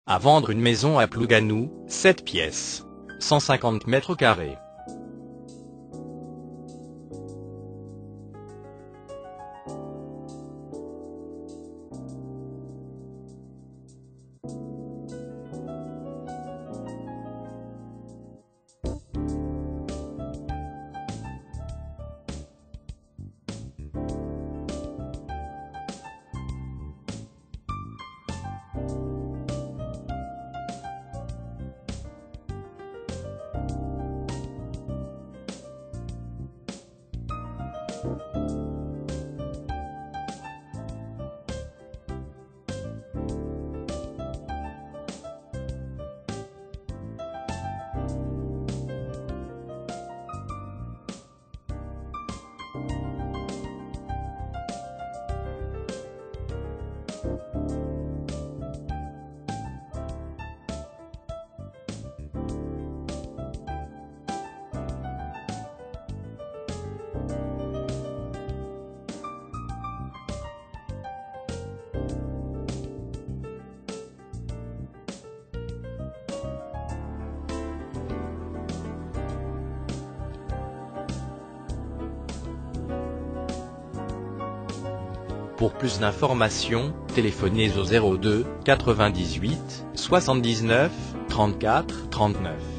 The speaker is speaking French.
À vendre une maison à Plougasnou, 7 pièces. 150 mètres carrés. Pour plus d'informations, téléphonez au 02 98 79 34 39.